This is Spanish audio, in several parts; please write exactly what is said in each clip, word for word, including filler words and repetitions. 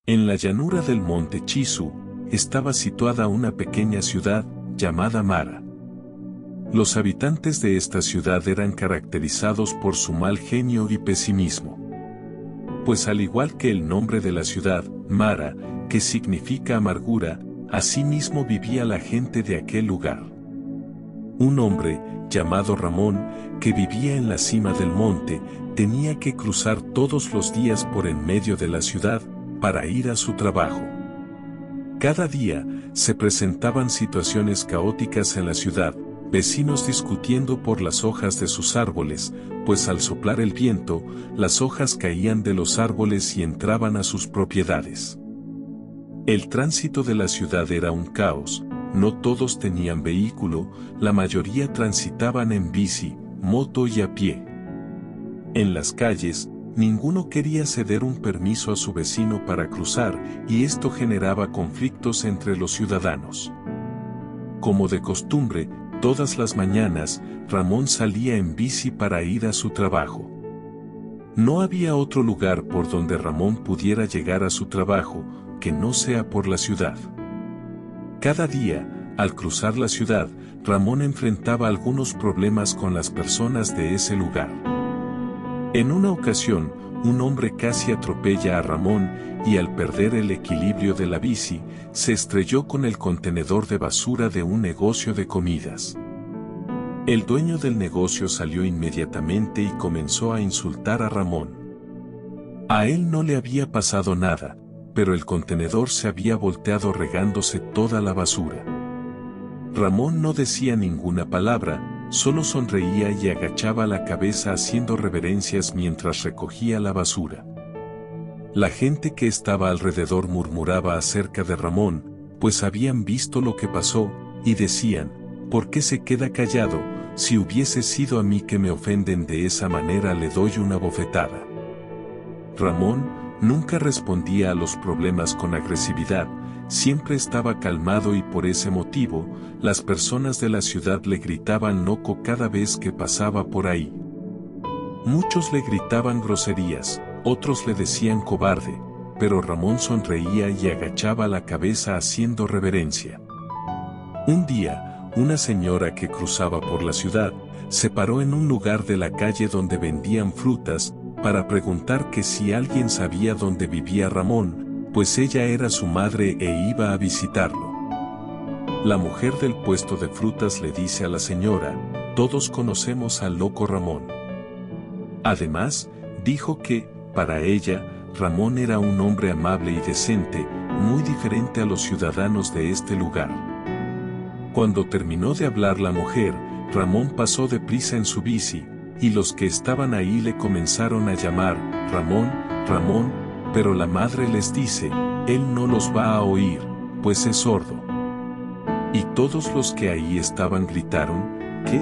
En la llanura del monte Chisu, estaba situada una pequeña ciudad, llamada Mara. Los habitantes de esta ciudad eran caracterizados por su mal genio y pesimismo. Pues al igual que el nombre de la ciudad, Mara, que significa amargura, asimismo vivía la gente de aquel lugar. Un hombre, llamado Ramón, que vivía en la cima del monte, tenía que cruzar todos los días por en medio de la ciudad, para ir a su trabajo. Cada día, se presentaban situaciones caóticas en la ciudad, vecinos discutiendo por las hojas de sus árboles, pues al soplar el viento, las hojas caían de los árboles y entraban a sus propiedades. El tránsito de la ciudad era un caos, no todos tenían vehículo, la mayoría transitaban en bici, moto y a pie. En las calles, ninguno quería ceder un permiso a su vecino para cruzar, y esto generaba conflictos entre los ciudadanos. Como de costumbre, todas las mañanas, Ramón salía en bici para ir a su trabajo. No había otro lugar por donde Ramón pudiera llegar a su trabajo, que no sea por la ciudad. Cada día, al cruzar la ciudad, Ramón enfrentaba algunos problemas con las personas de ese lugar. En una ocasión, un hombre casi atropella a Ramón y al perder el equilibrio de la bici, se estrelló con el contenedor de basura de un negocio de comidas. El dueño del negocio salió inmediatamente y comenzó a insultar a Ramón. A él no le había pasado nada, pero el contenedor se había volteado regándose toda la basura. Ramón no decía ninguna palabra, solo sonreía y agachaba la cabeza haciendo reverencias mientras recogía la basura. La gente que estaba alrededor murmuraba acerca de Ramón, pues habían visto lo que pasó, y decían, ¿por qué se queda callado? Si hubiese sido a mí que me ofenden de esa manera le doy una bofetada. Ramón nunca respondía a los problemas con agresividad, siempre estaba calmado y por ese motivo, las personas de la ciudad le gritaban loco cada vez que pasaba por ahí. Muchos le gritaban groserías, otros le decían cobarde, pero Ramón sonreía y agachaba la cabeza haciendo reverencia. Un día, una señora que cruzaba por la ciudad, se paró en un lugar de la calle donde vendían frutas, para preguntar que si alguien sabía dónde vivía Ramón, pues ella era su madre e iba a visitarlo. La mujer del puesto de frutas le dice a la señora, todos conocemos al loco Ramón. Además, dijo que, para ella, Ramón era un hombre amable y decente, muy diferente a los ciudadanos de este lugar. Cuando terminó de hablar la mujer, Ramón pasó deprisa en su bici, y los que estaban ahí le comenzaron a llamar, Ramón, Ramón, pero la madre les dice, él no los va a oír, pues es sordo. Y todos los que ahí estaban gritaron, ¿qué?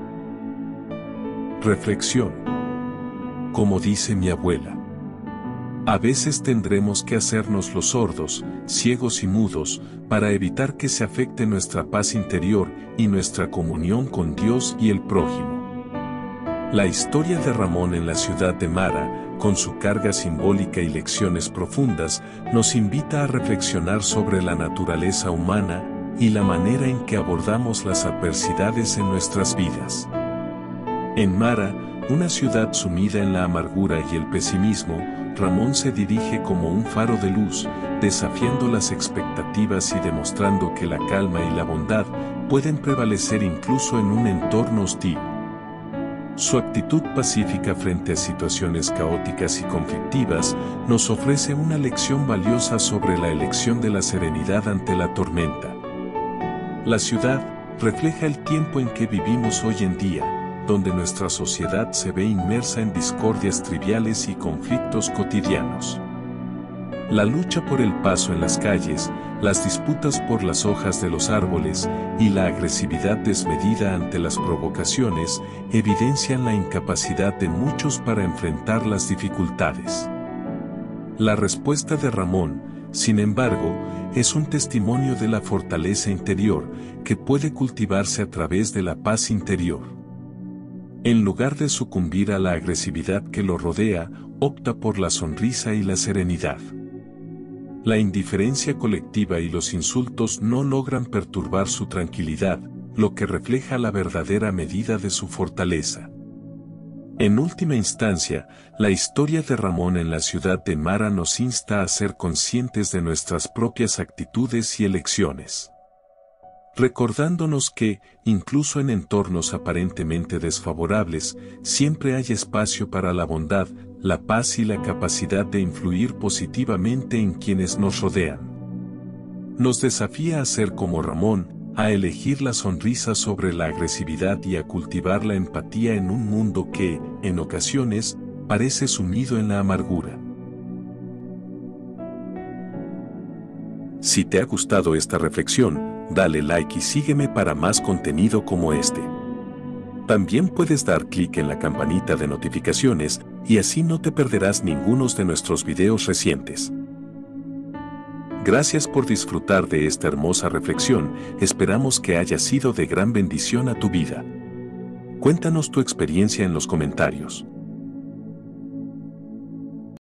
Reflexión. Como dice mi abuela, a veces tendremos que hacernos los sordos, ciegos y mudos, para evitar que se afecte nuestra paz interior y nuestra comunión con Dios y el prójimo. La historia de Ramón en la ciudad de Mara, con su carga simbólica y lecciones profundas, nos invita a reflexionar sobre la naturaleza humana y la manera en que abordamos las adversidades en nuestras vidas. En Mara, una ciudad sumida en la amargura y el pesimismo, Ramón se dirige como un faro de luz, desafiando las expectativas y demostrando que la calma y la bondad pueden prevalecer incluso en un entorno hostil. Su actitud pacífica frente a situaciones caóticas y conflictivas nos ofrece una lección valiosa sobre la elección de la serenidad ante la tormenta. La ciudad refleja el tiempo en que vivimos hoy en día, donde nuestra sociedad se ve inmersa en discordias triviales y conflictos cotidianos. La lucha por el paso en las calles, las disputas por las hojas de los árboles y la agresividad desmedida ante las provocaciones evidencian la incapacidad de muchos para enfrentar las dificultades. La respuesta de Ramón, sin embargo, es un testimonio de la fortaleza interior que puede cultivarse a través de la paz interior. En lugar de sucumbir a la agresividad que lo rodea, opta por la sonrisa y la serenidad. La indiferencia colectiva y los insultos no logran perturbar su tranquilidad, lo que refleja la verdadera medida de su fortaleza. En última instancia, la historia de Ramón en la ciudad de Mara nos insta a ser conscientes de nuestras propias actitudes y elecciones, recordándonos que, incluso en entornos aparentemente desfavorables, siempre hay espacio para la bondad, la paz y la capacidad de influir positivamente en quienes nos rodean. Nos desafía a ser como Ramón, a elegir la sonrisa sobre la agresividad y a cultivar la empatía en un mundo que, en ocasiones, parece sumido en la amargura. Si te ha gustado esta reflexión, dale like y sígueme para más contenido como este. También puedes dar clic en la campanita de notificaciones y así no te perderás ninguno de nuestros videos recientes. Gracias por disfrutar de esta hermosa reflexión, esperamos que haya sido de gran bendición a tu vida. Cuéntanos tu experiencia en los comentarios.